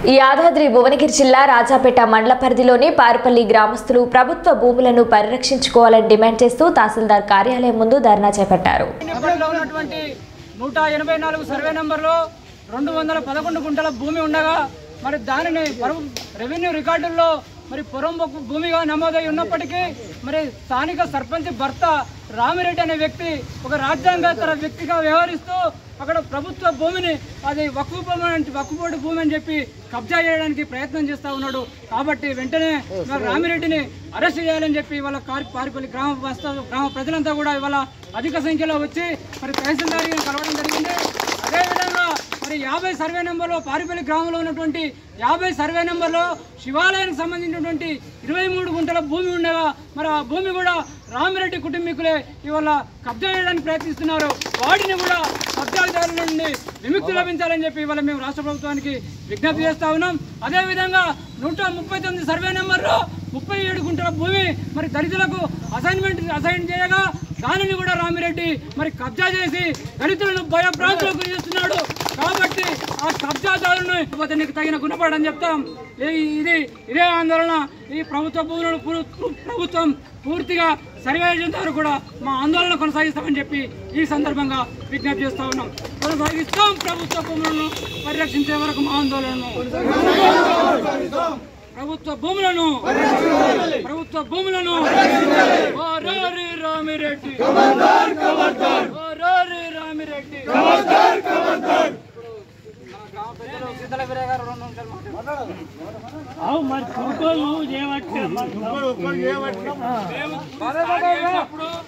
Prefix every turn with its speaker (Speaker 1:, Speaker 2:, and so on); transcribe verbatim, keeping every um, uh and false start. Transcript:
Speaker 1: యాదాద్రి భువనగిరి జిల్లా రాజాపేట మండల పరిధిలోని పారుపల్లి గ్రామస్తులు ప్రభుత్వ భూములను పరిరక్షించుకోవాలని డిమాండ్ చేస్తూ తహసీల్దార్ కార్యాలయం ముందు ధర్నా చేపట్టారు.
Speaker 2: నూట ఎనభై నాలుగు సర్వే నంబర్లో రెండు వందల పదకొండు గుంటల భూమి ఉండగా మరి దానిని రెవెన్యూ రికార్డుల్లో మరి పొరం భూమిగా నమోదై ఉన్నప్పటికీ మరి స్థానిక సర్పంచ్ భర్త రామిరెడ్డి అనే వ్యక్తి ఒక రాజ్యాంగేతర వ్యక్తిగా వ్యవహరిస్తూ అక్కడ ప్రభుత్వ భూమిని అది వక్ఫ్ భూమి వక్ఫ్ భూమి అని చెప్పి కబ్జా చేయడానికి ప్రయత్నం చేస్తూ ఉన్నాడు. కాబట్టి వెంటనే రామిరెడ్డిని అరెస్ట్ చేయాలని చెప్పి ఇవాళ పారుపల్లి గ్రామ గ్రామ ప్రజలంతా కూడా ఇవాళ అధిక సంఖ్యలో వచ్చి మరి తహసీల్దార్ని కలవడం జరిగింది. అదేవిధంగా మరి యాభై సర్వే నెంబర్లో పారుపల్లి గ్రామంలో ఉన్నటువంటి యాభై సర్వే నెంబర్లో శివాలయానికి సంబంధించినటువంటి ఇరవై మూడు గుంటల భూమి ఉండగా మరి ఆ భూమి కూడా రామిరెడ్డి కుటుంబీకులే ఇవాళ కబ్జా చేయడానికి ప్రయత్నిస్తున్నారు. వాటిని కూడా కబ్జాదారుల నుండి విముక్తి లభించాలని చెప్పి ఇవాళ మేము రాష్ట్ర ప్రభుత్వానికి విజ్ఞప్తి చేస్తా ఉన్నాం. అదేవిధంగా నూట ముప్పై తొమ్మిది సర్వే నెంబర్లో ముప్పై ఏడు గుంటల భూమి మరి దళితులకు అసైన్మెంట్ అసైన్ చేయగా దానిని కూడా రామిరెడ్డి మరి కబ్జా చేసి దళితులను భయభ్రాంతులకు గురి చేస్తున్నాడు. కాబట్టి ఆ కబ్జాదారులను నీకు తగిన గుణపడని చెప్తాం. ఇది ఇదే ఆందోళన. ఈ ప్రభుత్వ భూములను ప్రభుత్వం పూర్తిగా సర్వే చేసేంత కూడా మా ఆందోళన కొనసాగిస్తామని చెప్పి ఈ సందర్భంగా విజ్ఞప్తి చేస్తా ఉన్నాం. కొనసాగిస్తాం ప్రభుత్వ భూములను పరిరక్షించే వరకు మా ఆందోళనను. ప్రభుత్వ భూములను ప్రభుత్వ భూములను రామిరెడ్డి రామిరెడ్డి శీతల వీరయ్య గారు రెండు నిమిషాలు మాట్లాడారు.